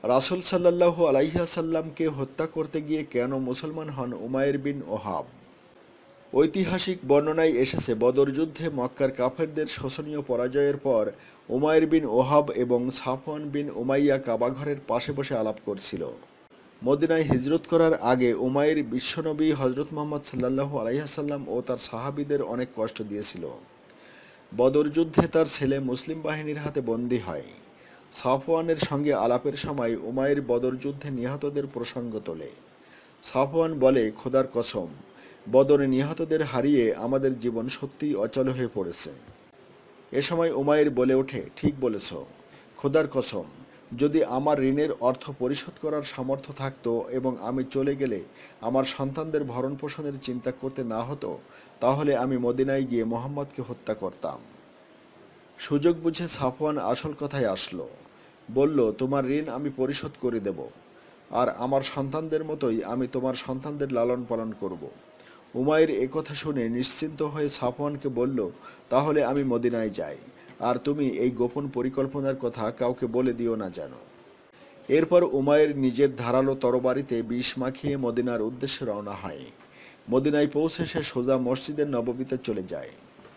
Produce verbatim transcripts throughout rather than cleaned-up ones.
রাসূল সাল্লাল্লাহু আলাইহি ওয়াসাল্লামকে হত্যা করতে গিয়ে কেন মুসলমান হন উমাইর বিন ওহাব। ঐতিহাসিক বর্ণনায় এসেছে, বদর যুদ্ধে মক্কার কাফেরদের শোচনীয় পরাজয়ের পর উমাইর বিন ওহাব এবং সাফওয়ান বিন উমাইয়া কাবাঘরের পাশে বসে আলাপ করছিল। মদিনায় হিজরত করার আগে উমাইর বিশ্বনবী হজরত মুহাম্মদ সাল্লাল্লাহু আলাইহি ওয়াসাল্লাম ও তার সাহাবীদের অনেক কষ্ট দিয়েছিল। বদর যুদ্ধে তার ছেলে মুসলিম বাহিনীর হাতে বন্দী হয়। সাফওয়ানের সঙ্গে আলাপের সময় উমাইর বদর যুদ্ধে নিহতদের প্রসঙ্গ তোলে। সাফওয়ান বলে, খোদার কসম, বদরে নিহতদের হারিয়ে আমাদের জীবন সত্যিই অচল হয়ে পড়েছে। এ সময় উমাইর বলে ওঠে, ঠিক বলেছ, খোদার কসম, যদি আমার ঋণের অর্থ পরিশোধ করার সামর্থ্য থাকতো এবং আমি চলে গেলে আমার সন্তানদের ভরণ পোষণের চিন্তা করতে না হতো, তাহলে আমি মদিনায় গিয়ে মোহাম্মদকে হত্যা করতাম। সুযোগ বুঝে সাফওয়ান আসল কথায় আসলো। বলল, তোমার ঋণ আমি পরিশোধ করে দেব, আর আমার সন্তানদের মতোই আমি তোমার সন্তানদের লালন পালন করব। উমাইর একথা শুনে নিশ্চিন্ত হয়ে সাফওয়ানকে বলল, তাহলে আমি মদিনায় যাই, আর তুমি এই গোপন পরিকল্পনার কথা কাউকে বলে দিও না যেন। এরপর উমাইর নিজের ধারালো তরবারিতে বিষ মাখিয়ে মদিনার উদ্দেশ্যে রওনা হয়। মদিনায় পৌঁছে সে সোজা মসজিদের নববীতে চলে যায়।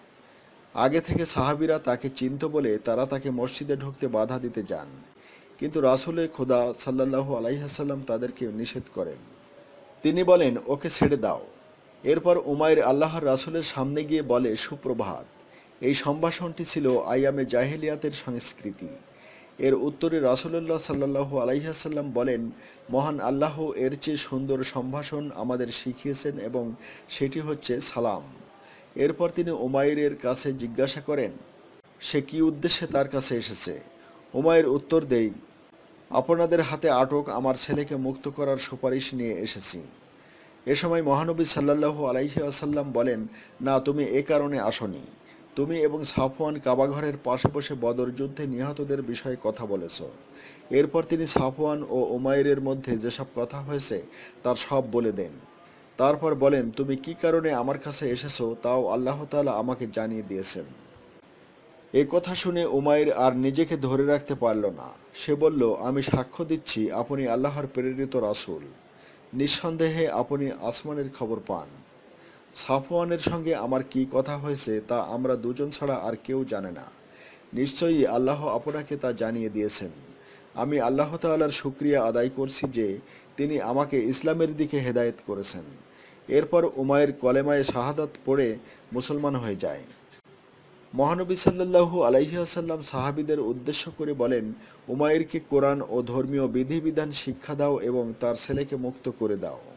আগে থেকে সাহাবীরা তাকে চিনত বলে তারা তাকে মসজিদে ঢুকতে বাধা দিতে যান, কিন্তু রাসূলে খোদা সাল্লাল্লাহু আলাইহি ওয়াসাল্লাম তাদেরকে নিষেধ করেন। তিনি বলেন, ওকে ছেড়ে দাও। এরপর উমাইর আল্লাহর রাসূলের সামনে গিয়ে বলে, সুপ্রভাত। এই সম্ভাষণটি ছিল আইয়ামে জাহেলিয়াতের সংস্কৃতি। এর উত্তরে রাসূলুল্লাহ সাল্লাল্লাহু আলাইহি ওয়াসাল্লাম বলেন, মহান আল্লাহ এর চেয়ে সুন্দর সম্ভাষণ আমাদের শিখিয়েছেন এবং সেটি হচ্ছে সালাম। এরপর তিনি উমাইরের কাছে জিজ্ঞাসা করেন, সে কি উদ্দেশ্যে তার কাছে এসেছে। উমাইর উত্তর দেয়, আপনাদের হাতে আটক আমার ছেলেকে মুক্ত করার সুপারিশ নিয়ে এসেছি। এ সময় মহানবী সাল্লাল্লাহু আলাইহি ওয়াসাল্লাম বলেন, না, তুমি এ কারণে আসনি। তুমি এবং সাফওয়ান কাবাঘরের পাশে বসে বদর যুদ্ধে নিহতদের বিষয়ে কথা বলেছ। এরপর তিনি সাফওয়ান ও উমাইরের মধ্যে যেসব কথা হয়েছে তার সব বলে দেন। তারপর বলেন, তুমি কি কারণে আমার কাছে এসেছো তাও আল্লাহ তাআলা আমাকে জানিয়ে দিয়েছেন। এ কথা শুনে উমাইর আর নিজেকে ধরে রাখতে পারল না। সে বলল, আমি সাক্ষ্য দিচ্ছি আপনি আল্লাহর প্রেরিত রাসূল। নিঃসন্দেহে আপনি আসমানের খবর পান। সাফওয়ানের সঙ্গে আমার কি কথা হয়েছে তা আমরা দুজন ছাড়া আর কেউ জানে না। নিশ্চয়ই আল্লাহ আপনাকে তা জানিয়ে দিয়েছেন। আমি আল্লাহ তাআলার শুকরিয়া আদায় করছি যে তিনি আমাকে ইসলামের দিকে হেদায়েত করেছেন। এরপর উমাইর কলেমায়ে শাহাদাত পড়ে মুসলমান হয়ে যায়। মহানবী সাল্লাল্লাহু আলাইহি ওয়াসাল্লাম সাহাবীদের উদ্দেশ্য করে বলেন, উমাইরকে কোরআন ও ধর্মীয় বিধিবিধান শিক্ষা দাও এবং তার ছেলেকে মুক্ত করে দাও।